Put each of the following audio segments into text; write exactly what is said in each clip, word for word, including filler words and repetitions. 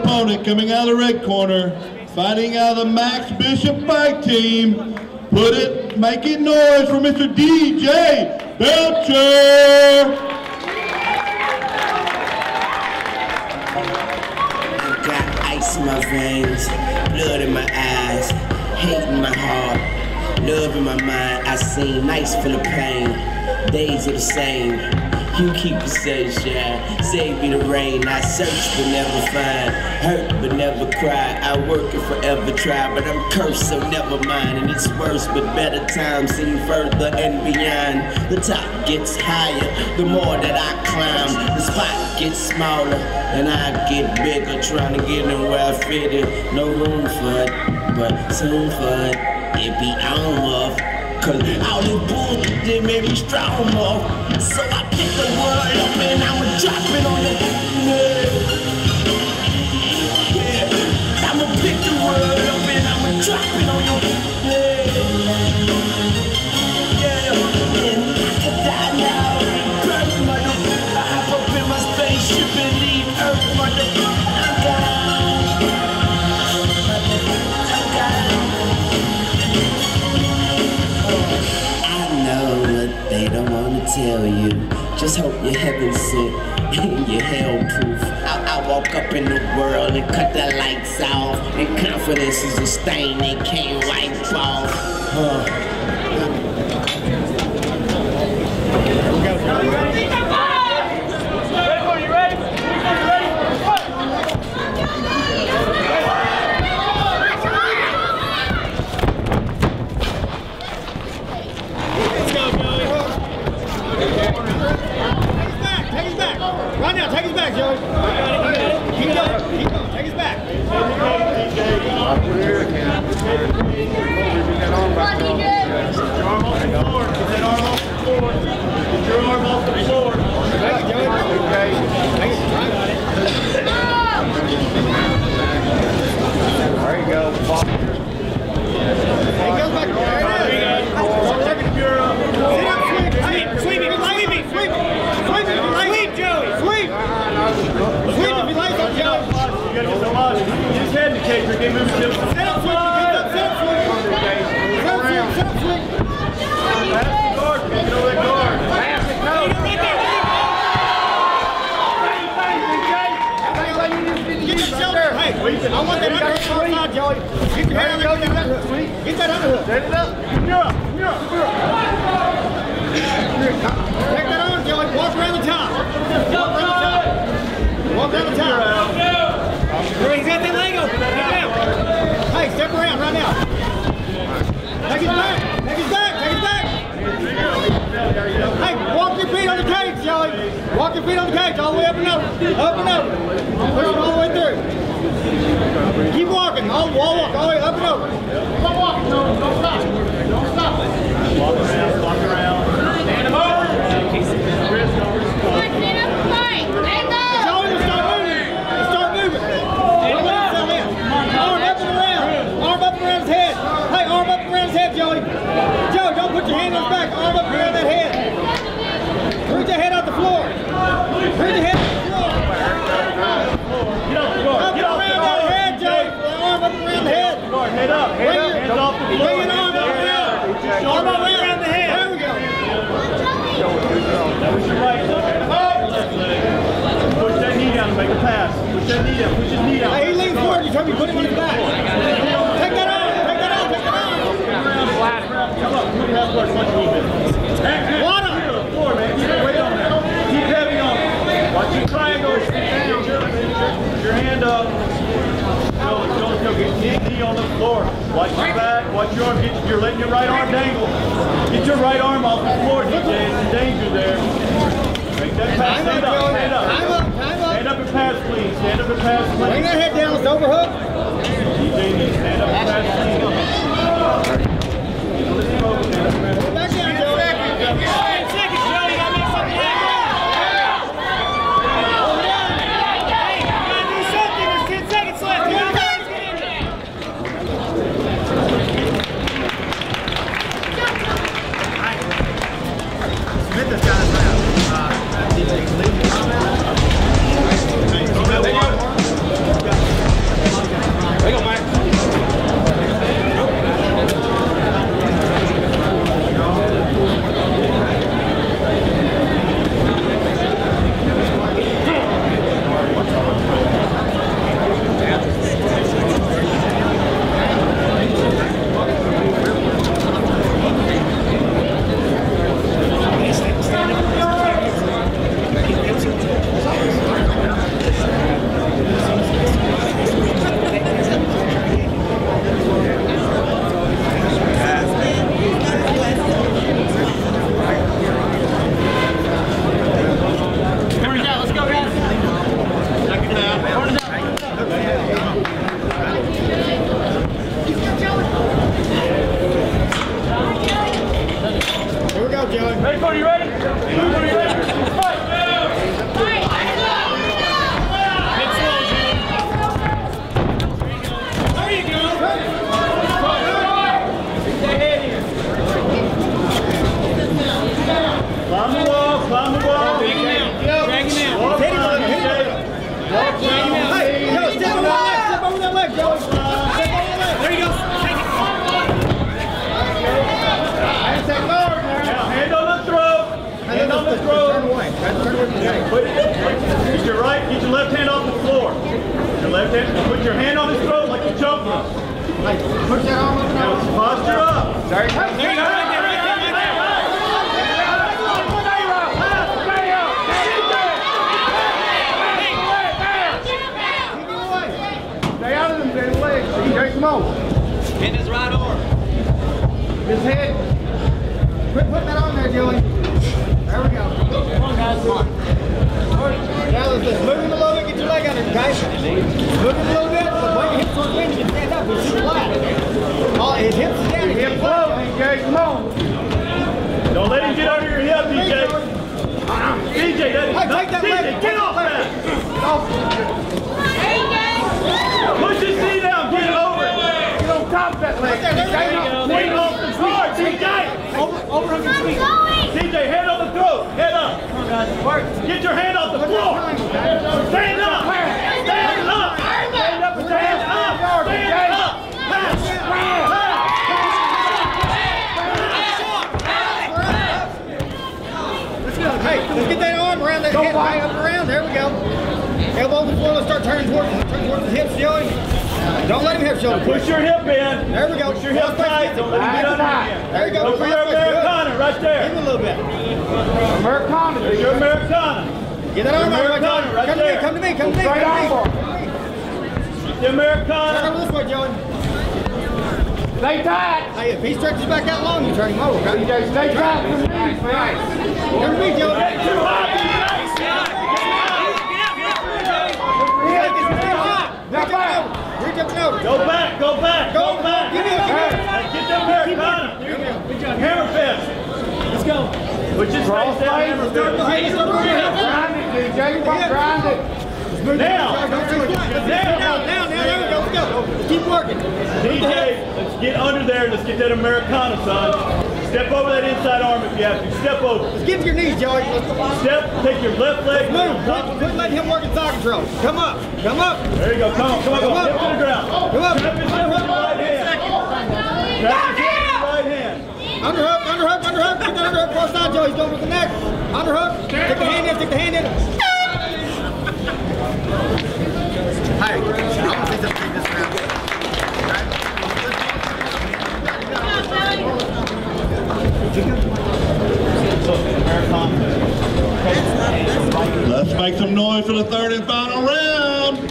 opponent coming out of the red corner, fighting out of the Max Bishop fight team. Put it, make it noise for Mister D J Belcher. I got ice in my veins, blood in my eyes, hate in my heart, love in my mind. I sing nights full of pain, days are the same. You keep the sunshine, save me the rain. I search but never find, hurt but never cry. I work and forever try, but I'm cursed, so never mind. And it's worse, but better times seem further and beyond. The top gets higher, the more that I climb. The spot gets smaller, and I get bigger. Trying to get in where I fit in. No room for it, but soon for it, it be on off. Cause all this bullshit they made me strong more. So I pick the world up and I'ma drop it on the head. Yeah, I'ma pick the world up and I'ma drop it on your head. Yeah, and I could die now, burn mother. I hop up in my spaceship and leave Earth, mother. I'm gone, I'm gone. They don't want to tell you. Just hope you're heaven sent and you're hell proof. I, I walk up in the world and cut the lights off. And confidence is a stain they can't wipe off. Huh. Right now, take his back, Joey. Keep going, keep going, take his back. Up here, Get that arm back. Get your arm off the floor. Get that arm off the floor. Get your arm off the floor. Take it, Joey. Okay. Take it. I got it. There you go. He goes back. There you go. Take it to your uh, sit up, sweep. Sweep it, sweep it, sweep it. Sweep it, sweep, Joey. Sweep. Sweep if you like it, Joey. You gotta get the logic. Get his head in the cage. You're getting moved to the set up, sweep. Get up, set up, sweep. Set up, sweep, set up, sweep. Pass the guard. Get over that guard. Pass it, go. Hey, I want that underhook outside, Joey. Get your hand on that underhook. Get that underhook. Set it up. You're up. You're up. You're up. Take that on, Joey. Walk around the top. Walk around the top. Walk around the top. He's got that leg open. Get down. Hey, step around right now. Take his back. Take his back. Take his back. Hey, walk your feet on the cage, Joey. Walk your feet on the cage all the way up and over. Up and over. Push it all the way through. Keep walking. All, wall walk all the way up and over. Don't walk. No, don't stop. Don't stop. Walk around. Walk around. Stand him over. Wrist over. Stand up and fight. Stand up. Joey, let's start moving. Let's start moving. Arm up and around. Arm up and around his head. Hey, arm up and around his head, Joey. Joey, don't put your hand on his back. Arm up and around that head. Reach your head off the floor. Reach your head off the floor. Get off the guard. Up and around that head, Joey. Arm up and around the head. Head up. Head up. Hands off the floor. Bring an arm up around. Arm up around the head. There we go. That was your right leg. Push that knee down and make a pass. Push that knee down. Push his knee down. Hey, he leans forward. You told me to put him on his back. Take that on. Take that on. Take that on. Come up. Put your half guard. Watch a little bit. Water. Floor, man. Keep your weight on that. Keep heavy on it. Watch your triangle. Put your hand up. Go, go, go. Get your knee on the floor. Watch your back. Watch your arm. Get, you're letting your right arm dangle. Get your right arm off the floor, D J. It's in danger there. Make that pass. Stand up. Stand up. Time up. Time up. Stand up and pass, please. Stand up and pass, please. Bring that head down. Let's overhook. D J needs to stand up and pass, please. Back down, Joe. Ten seconds, Joe. You gotta make something happen. Hey, you gotta do something. There's ten seconds left. You gotta get in there. Smith has got his round. Uh, D J, leave the comment. Get your right, get your left hand off the floor. Your left hand, put your hand on his throat like you're choking him. Push that arm up and Now over. posture up. There you go. There you go. Stay out of them dead legs. Take them over. Hit his right arm. His head. Quit putting that on there, Joey. There we go. Come on, guys. Come on. Now let's just move him a little bit. Get your leg under, guys. Move him a little bit. But bring your hips towards me. You can stand up. He's too flat. Oh, his hips are down. His hips low, D J. Come on. Don't let him get under your hip, D J. D J, that is Hey, not, take that D J, leg. get off that. Push his knee down, get over it. Get on top of that leg. There we go. Weight off the floor, D J. Over, overhook your feet. D J, head on the throat, head up. Get your hand off the floor. Stand up. Stand up. Stand up. Stand up. Stand up. Pass. Let's go. Hey, let's get that arm around that head. High up and around. There we go. Elbow on the floor. Let's start turning towards, turn towards the hips, Joey. Don't let him hip shoulder. Push your hip in. There we go. Push your hip tight. Don't let him get under again. There you go. Go for your Americana right Give there. him a little bit. Americana. There's your Americana. Get that arm over Americana right Come to me. there. Come to me. Come to me. Come to me. The Turn Americana. over this way, Joey. Stay tight. Hey, if he stretches back that long, you turn him over. Okay? Stay tight. Come to me. Come to me, Joey. Get too high. Reach up and over. Go back, go back, go back. Give me a Hey, get the Americana. Hammer fist. Let's go. Put your face down, hammer fist. Hey, let's go. Grind it, D J. Grind it. Now. Down, down, down. There we go. Let's go. Let's keep working. D J, let's get under there. Let's get that Americana, son. Step over that inside arm if you have to. Step over. Let's get to your knees, Joey. Step, take your left leg. Move. Quit, quit letting him work in side control. Come up. Come up. There you go. Come on, come on, come on. Hip to the ground. Come up. Trap his hip with your right hand. Trap his hip with your right hand. Underhook, underhook, underhook. Get that underhook cross side, Joey. He's going with the neck. Underhook. Stick the hand in, stick the hand in. Hey, I want to see something this round. Let's make some noise for the third and final round.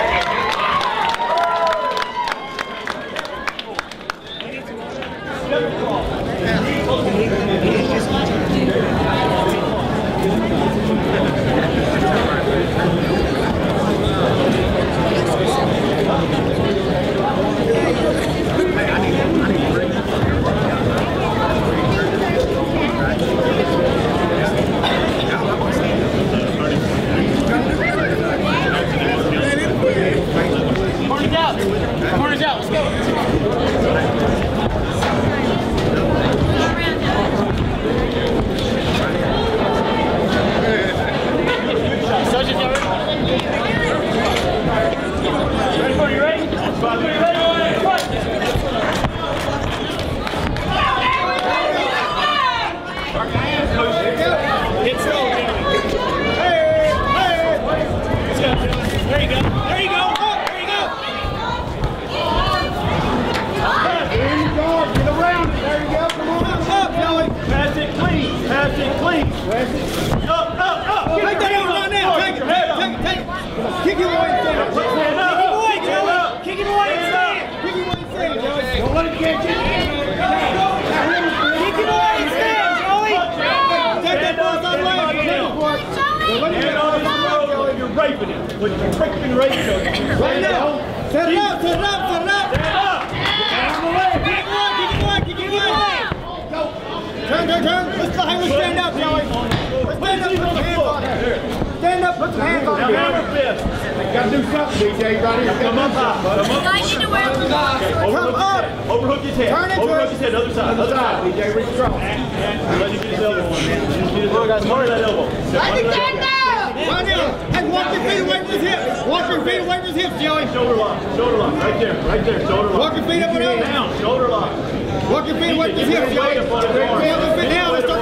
Raping it with your freaking ratio. Right now. Set it up, set it up, set it up. Stand up. Get on the way. Keep going, keep going, keep going. Go. Turn, turn, turn. Let's go. Hey, let's stand up, Joey. Let's stand up, put some hands on it. Stand up, put some hands on it. Now hammer fist. Gotta do something, D J. Got it. Come up high. Come up. I need to wear the box. Overhook his head. Overhook his head. Turn it Overhook his head. Other side. Other side. D J, reach strong. And let him get his elbow on. Let him get his elbow. Come under that elbow. I can stand up. Right now. Hey, walk your feet away from his hips. Walk your feet away from his hips, Joey. Shoulder lock. Shoulder lock. Right there. Right there. Shoulder lock. Walk your feet up and over. Down. Shoulder lock. Walk your feet away from his hips, Joey. Hey, let's fit down. Let's start coming up.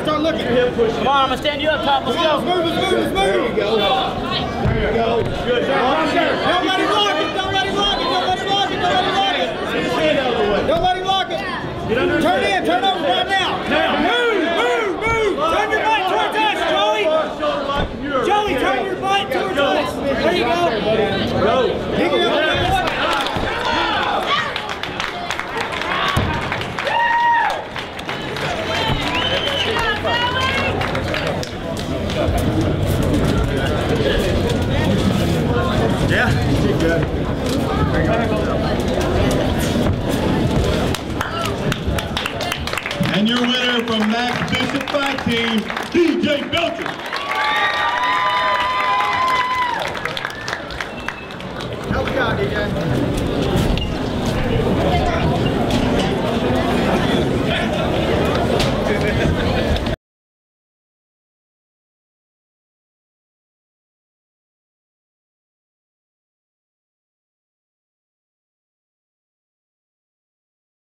start looking. Your hip push. Come on, I'm gonna stand you up top. Let's Let's go. move, let's move, let's move. There you go. There you go. Good. Don't let him block it, don't let him block it, don't let him block it, don't let him block it. Get his hand out of the way. Don't let him block it. Get under his Turn head. in, turn over right now. Now. Move, move, move. Turn your butt towards us, Joey. Shoulder lock from yours. Joey, turn your butt towards us. There you go. Go. Pick it up. Yeah. Good. And your winner from Max Bishop Fight Team, D J Belcher. Help me out, D J.